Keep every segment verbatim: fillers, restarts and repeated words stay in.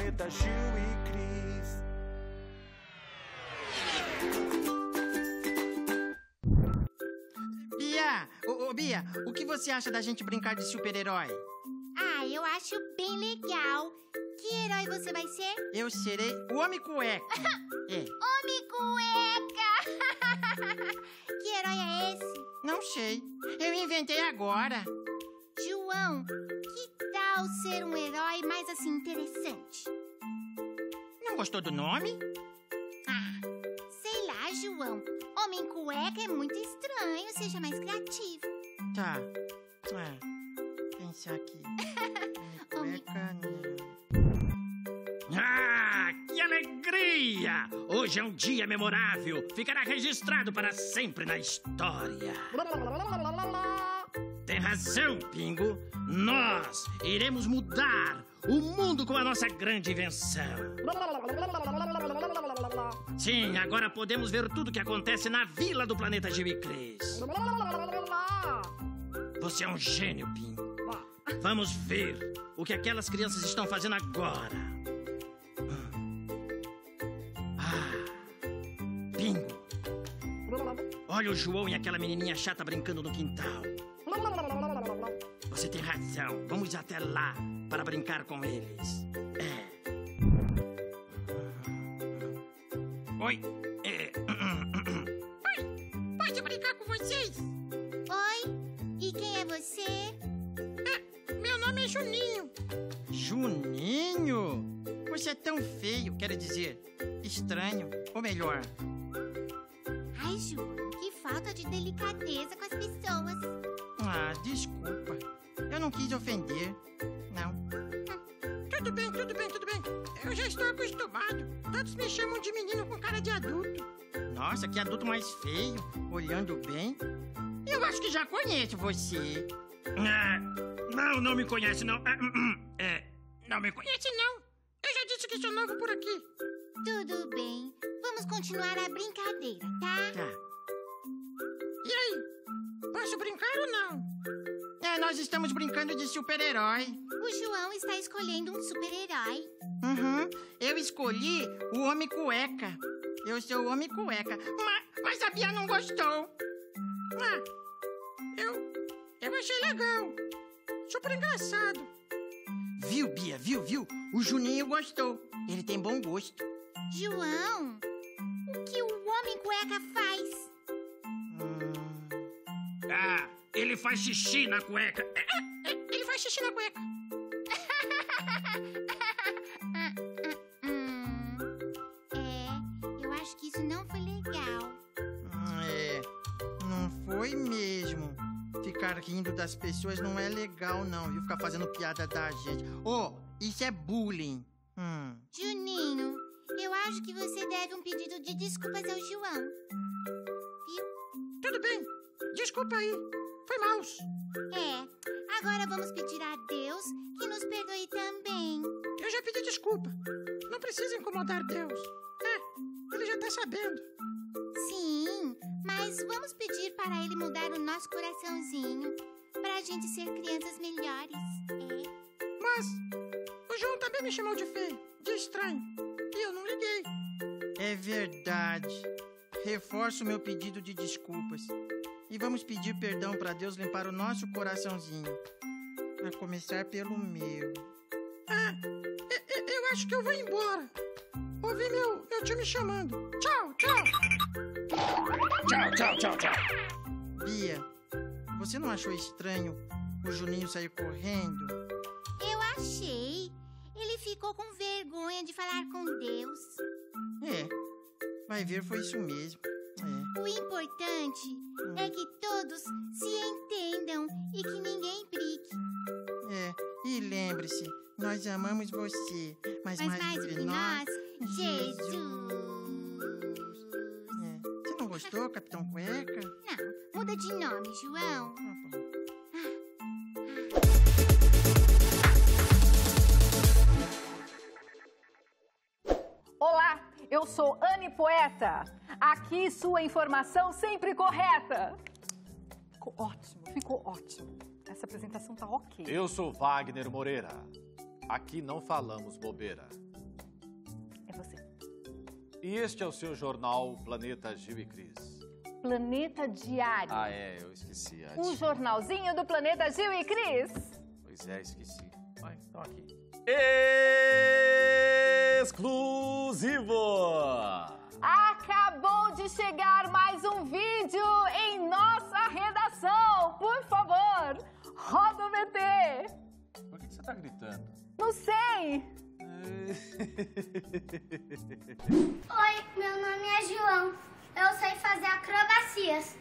planeta Gil e Cris. Bia, ô, ô, Bia, o que você acha da gente brincar de super-herói? Ah, eu acho bem legal. Que herói você vai ser? Eu serei o Homem-Cueca. É. Homem-Cueca! Que herói é esse? Não sei. Eu inventei agora. João, que tal ser um herói mais assim interessante? Não gostou do nome? Ah, sei lá, João. Homem-Cueca é muito estranho. Seja mais criativo. Tá. É. Pensar aqui. Homem-Cueca, né? Ah, que alegria! Hoje é um dia memorável. Ficará registrado para sempre na história. Tem razão, Pingo. Nós iremos mudar o mundo com a nossa grande invenção. Sim, agora podemos ver tudo o que acontece na vila do planeta Gil e Cris. Você é um gênio, Pingo. Vamos ver o que aquelas crianças estão fazendo agora. Ah, Pingo. Olha o João e aquela menininha chata brincando no quintal. Você tem razão. Vamos até lá para brincar com eles. É. Oi. É. Oi, posso brincar com vocês? Oi, e quem é você? É, meu nome é Juninho. Juninho? Você é tão feio, quero dizer, estranho, ou melhor. Ai, João, que falta de delicadeza com as pessoas. Ah, desculpa. Eu não quis ofender. Não. Hum, tudo bem, tudo bem, tudo bem. Eu já estou acostumado. Todos me chamam de menino com cara de adulto. Nossa, que adulto mais feio. Olhando bem. Eu acho que já conheço você. É, não, não me conhece, não. É, é, não me conhece, não. Eu já disse que sou novo por aqui. Tudo bem. Vamos continuar a brincadeira, tá? Tá. E aí? Posso brincar ou não? É, nós estamos brincando de super-herói. O João está escolhendo um super-herói. Uhum. Eu escolhi o Homem-Cueca. Eu sou o Homem-Cueca. Mas, mas a Bia não gostou. Ah, eu... eu achei legal. Super engraçado. Viu, Bia? Viu, viu? O Juninho gostou. Ele tem bom gosto. João, o que o Homem-Cueca faz? Hum... Ah, ele faz xixi na cueca. Ele faz xixi na cueca. hum, é, eu acho que isso não foi legal. É, não foi mesmo. Ficar rindo das pessoas não é legal, não, viu? Ficar fazendo piada da gente. Oh, isso é bullying. Hum. Juninho, eu acho que você deve um pedido de desculpas ao João. Viu? Tudo bem. Desculpa aí. Foi maus. É, agora vamos pedir a Deus que nos perdoe também. Eu já pedi desculpa. Não precisa incomodar Deus. É, ele já tá sabendo. Sim, mas vamos pedir para ele mudar o nosso coraçãozinho, pra gente ser crianças melhores. É. Mas o João também me chamou de feio, de estranho, e eu não liguei. É verdade. Reforço meu pedido de desculpas. E vamos pedir perdão para Deus limpar o nosso coraçãozinho. A começar pelo meu. Ah, eu, eu acho que eu vou embora. Ouvi meu, meu tio me chamando. Tchau, tchau. Tchau, tchau, tchau, tchau. Bia, você não achou estranho o Juninho sair correndo? Eu achei. Ele ficou com vergonha de falar com Deus. É, vai ver, foi isso mesmo. É. O importante hum. é que todos se entendam e que ninguém brigue. É, e lembre-se, nós amamos você, mas, mas mais, mais do que, que nós, nós, Jesus. É. Você não gostou, Capitão Cueca? Não, muda de nome, João. Tá bom. Olá, eu sou Anne Poeta. Aqui sua informação sempre correta. Ficou ótimo, ficou ótimo. Essa apresentação tá ok. Eu sou Wagner Moreira. Aqui não falamos bobeira. você. E este é o seu jornal Planeta Gil e Cris. Planeta Diário. Ah, é, eu esqueci. Um antes. jornalzinho do Planeta Gil e Cris. Pois é, esqueci. Vai, então aqui. Exclusivo! Acabou de chegar mais um vídeo em nossa redação. Por favor, roda o V T. Por que você tá gritando? Não sei. Oi, meu nome é João. Eu sei fazer acrobacias.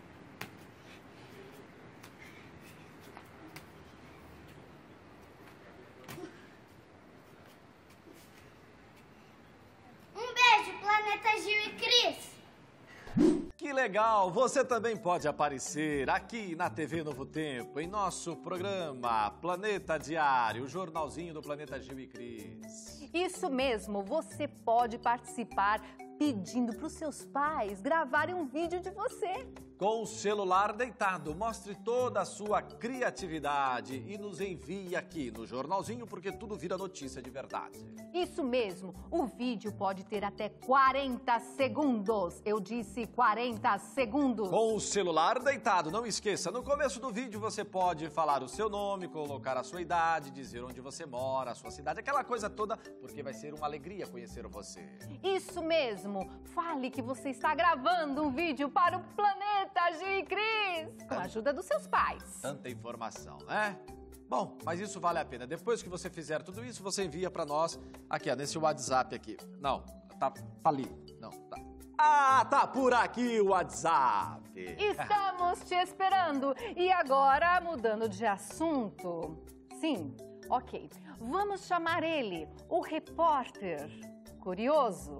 Um beijo, Planeta Gil e Cris. Que legal! Você também pode aparecer aqui na T V Novo Tempo, em nosso programa Planeta Diário, o jornalzinho do Planeta Gil e Cris. Isso mesmo, você pode participar pedindo para os seus pais gravarem um vídeo de você. Com o celular deitado, mostre toda a sua criatividade e nos envie aqui no jornalzinho, porque tudo vira notícia de verdade. Isso mesmo, o vídeo pode ter até quarenta segundos. Eu disse quarenta segundos. Com o celular deitado, não esqueça, no começo do vídeo você pode falar o seu nome, colocar a sua idade, dizer onde você mora, a sua cidade, aquela coisa toda, porque vai ser uma alegria conhecer você. Isso mesmo, fale que você está gravando um vídeo para o Planeta Gil e Cris, com a ajuda dos seus pais. Tanta informação, né? Bom, mas isso vale a pena. Depois que você fizer tudo isso, você envia pra nós aqui, ó, nesse WhatsApp aqui. Não, tá, tá ali. Não, tá. Ah, tá por aqui o WhatsApp. Estamos te esperando. E agora, mudando de assunto. Sim, ok. Vamos chamar ele, o repórter curioso.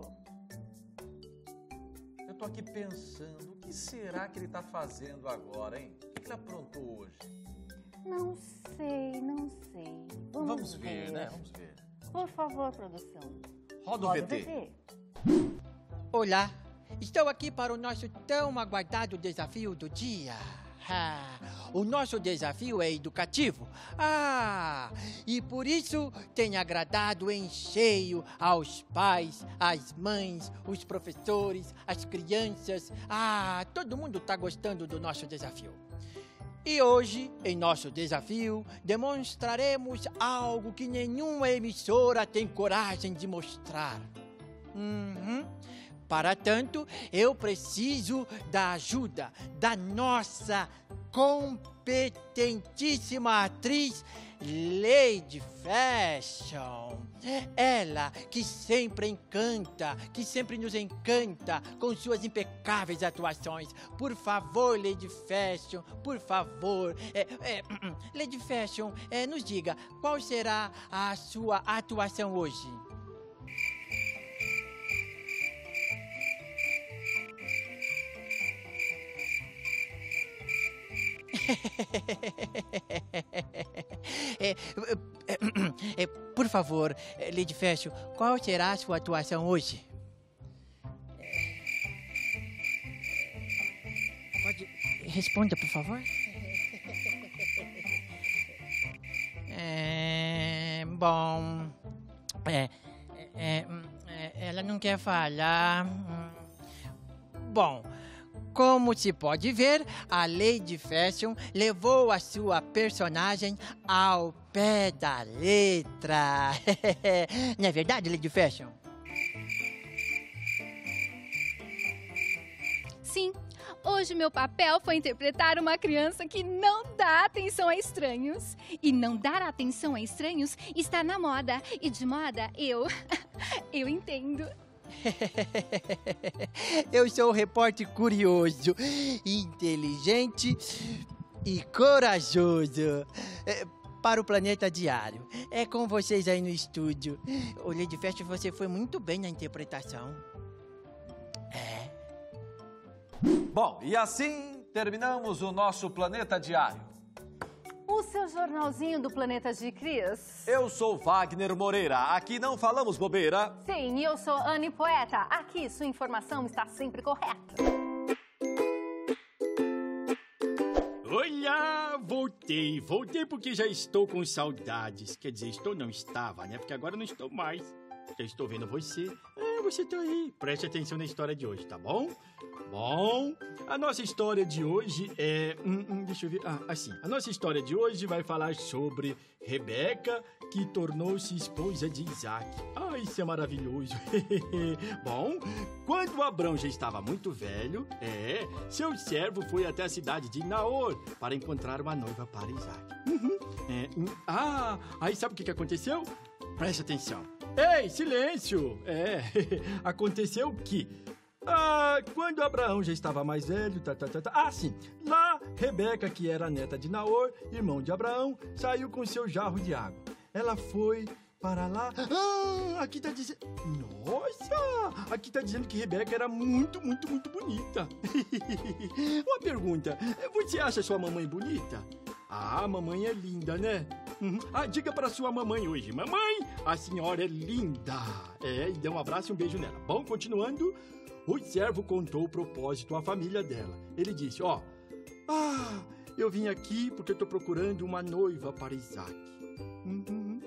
Eu tô aqui pensando, o que será que ele tá fazendo agora, hein? O que ele aprontou hoje? Não sei, não sei. Vamos, Vamos ver, né? Vamos ver. Por favor, produção. Roda o Roda V T. Olá, estou aqui para o nosso tão aguardado desafio do dia. Ah, o nosso desafio é educativo. Ah, e por isso tem agradado em cheio aos pais, às mães, os professores, as crianças. Ah, todo mundo está gostando do nosso desafio. E hoje, em nosso desafio, demonstraremos algo que nenhuma emissora tem coragem de mostrar. Uhum. Para tanto, eu preciso da ajuda da nossa competentíssima atriz Lady Fashion. Ela que sempre encanta, que sempre nos encanta com suas impecáveis atuações. Por favor, Lady Fashion, por favor. É, é, Lady Fashion, é, nos diga, qual será a sua atuação hoje? é, é, é, por favor, Lady Fashion, qual será a sua atuação hoje? Pode... Responda, por favor. É, bom... É, é, é, ela não quer falar... Bom... Como se pode ver, a Lady Fashion levou a sua personagem ao pé da letra. Não é verdade, Lady Fashion? Sim, hoje meu papel foi interpretar uma criança que não dá atenção a estranhos. E não dar atenção a estranhos está na moda. E de moda, eu... eu entendo. Eu sou um repórter curioso, inteligente e corajoso é, para o Planeta Diário. É com vocês aí no estúdio. O Lady Fashion, você foi muito bem na interpretação. É. Bom, e assim terminamos o nosso Planeta Diário. O seu jornalzinho do Planeta Gil e Cris. Eu sou Wagner Moreira, aqui não falamos bobeira. Sim, e eu sou Anne Poeta. Aqui sua informação está sempre correta. Olá, voltei. Voltei porque já estou com saudades. Quer dizer, estou não estava, né? Porque agora não estou mais. Eu estou vendo você. É, você tá aí. Preste atenção na história de hoje, tá bom? Bom, a nossa história de hoje é... Hum, hum, deixa eu ver. Ah, assim. A nossa história de hoje vai falar sobre Rebeca, que tornou-se esposa de Isaac. Ah, isso é maravilhoso. Bom, quando Abrão já estava muito velho, é, seu servo foi até a cidade de Naor para encontrar uma noiva para Isaac. Uhum. É, hum, ah, aí sabe o que, que aconteceu? Preste atenção. Ei, silêncio! É, aconteceu que... Ah, quando Abraão já estava mais velho, tá, tá, tá, tá. Ah, sim. Lá, Rebeca, que era a neta de Naor, irmão de Abraão, saiu com seu jarro de água. Ela foi para lá... Ah, aqui tá dizendo... Nossa! Aqui tá dizendo que Rebeca era muito, muito, muito bonita. Uma pergunta. Você acha sua mamãe bonita? Ah, a mamãe é linda, né? Uhum. Ah, diga para sua mamãe hoje. Mamãe, a senhora é linda. É, e dê um abraço e um beijo nela. Bom, continuando... O servo contou o propósito à família dela. Ele disse, ó... Ah, eu vim aqui porque eu tô procurando uma noiva para Isaac. Uhum.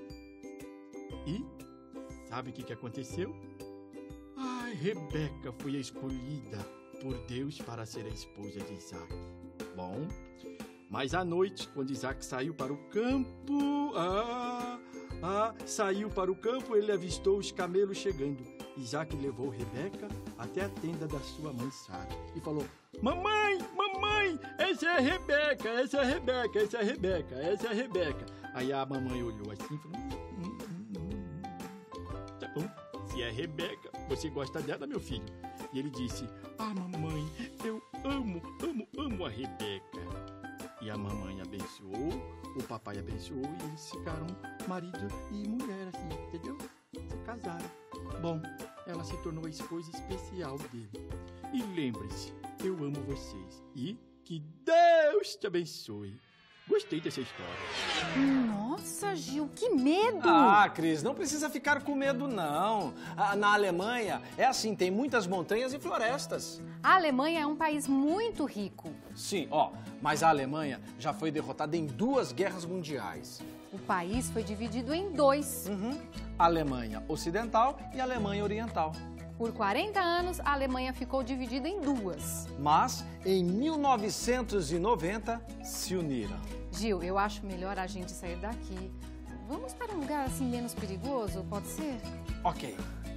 E sabe o que, que aconteceu? Ai, Rebeca foi a escolhida por Deus para ser a esposa de Isaac. Bom, mas à noite, quando Isaac saiu para o campo... Ah, ah, saiu para o campo, ele avistou os camelos chegando. Isaac levou Rebeca até a tenda da sua mãe Sara e falou: Mamãe, mamãe, essa é a Rebeca, essa é a Rebeca, essa é a Rebeca, essa é a Rebeca. Aí a mamãe olhou assim e falou: hum, hum, hum, hum. Tá bom, se é a Rebeca, você gosta dela, meu filho? E ele disse: Ah, mamãe, eu amo, amo, amo a Rebeca. E a mamãe abençoou, o papai abençoou e eles ficaram marido e mulher, assim, entendeu? Se casaram. Bom, ela se tornou a esposa especial dele. E lembre-se, eu amo vocês. E que Deus te abençoe. Gostei dessa história. Nossa, Gil, que medo! Ah, Cris, não precisa ficar com medo, não. Ah, na Alemanha, é assim, tem muitas montanhas e florestas. A Alemanha é um país muito rico. Sim, ó, mas a Alemanha já foi derrotada em duas guerras mundiais. O país foi dividido em dois. Uhum. Alemanha Ocidental e Alemanha Oriental. Por quarenta anos, a Alemanha ficou dividida em duas. Mas, em mil novecentos e noventa, se uniram. Gil, eu acho melhor a gente sair daqui. Vamos para um lugar assim menos perigoso, pode ser? Ok.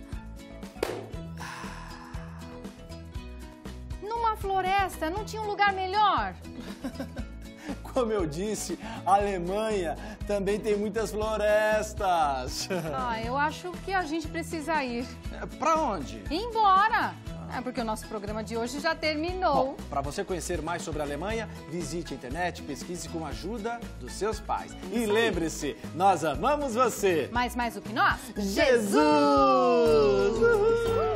Numa floresta, não tinha um lugar melhor? Como eu disse, a Alemanha também tem muitas florestas. Ah, eu acho que a gente precisa ir. Pra onde? Ir embora. É porque o nosso programa de hoje já terminou. Para você conhecer mais sobre a Alemanha, visite a internet, pesquise com a ajuda dos seus pais. E lembre-se, nós amamos você. Mas mais do que nós? Jesus!